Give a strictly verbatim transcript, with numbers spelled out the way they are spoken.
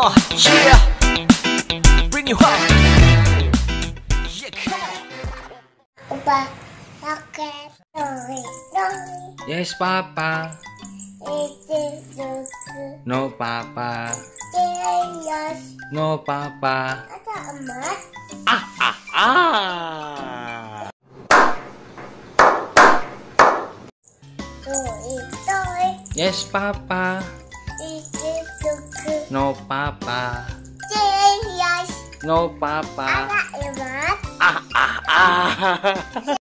Oh yeah, bring you home. Yeah, come on. Opa, pakai Rory, Rory. Yes, Papa. Itu buku No, Papa. jelas. No, Papa. Ada emas. Ah, ah, ah. Rory, Rory. Yes, Papa. Itu buku No, Papa. jelas. No, Papa. Ada emas. Ah, ah, ah.